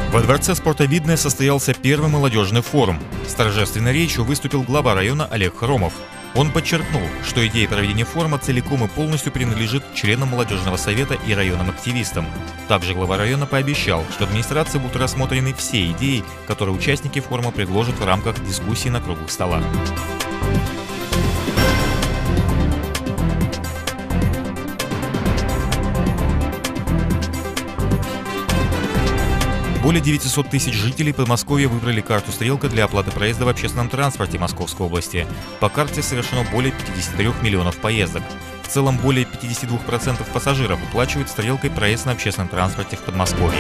Во дворце спорта «Видное» состоялся первый молодежный форум. С торжественной речью выступил глава района Олег Хромов. Он подчеркнул, что идея проведения форума целиком и полностью принадлежит членам молодежного совета и районным активистам. Также глава района пообещал, что администрации будут рассмотрены все идеи, которые участники форума предложат в рамках дискуссий на круглых столах. Более 900 тысяч жителей Подмосковья выбрали карту «Стрелка» для оплаты проезда в общественном транспорте Московской области. По карте совершено более 53 миллионов поездок. В целом, более 52% пассажиров оплачивают «Стрелкой» проезд на общественном транспорте в Подмосковье.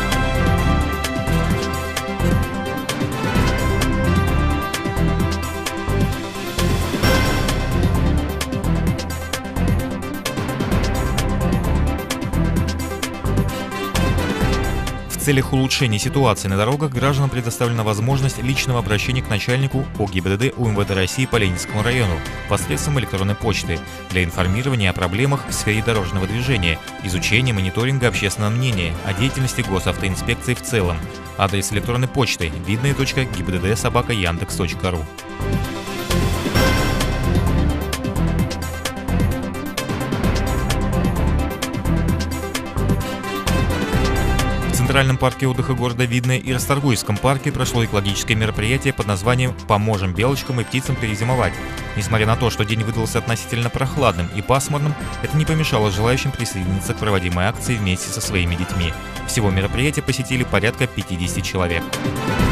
В целях улучшения ситуации на дорогах гражданам предоставлена возможность личного обращения к начальнику по ГИБДД УМВД России по Ленинскому району посредством электронной почты для информирования о проблемах в сфере дорожного движения, изучения мониторинга общественного мнения, о деятельности госавтоинспекции в целом. Адрес электронной почты vidное.gibdd@yandex.ru. В Центральном парке отдыха города Видное и Расторгуевском парке прошло экологическое мероприятие под названием «Поможем белочкам и птицам перезимовать». Несмотря на то, что день выдался относительно прохладным и пасмурным, это не помешало желающим присоединиться к проводимой акции вместе со своими детьми. Всего мероприятие посетили порядка 50 человек.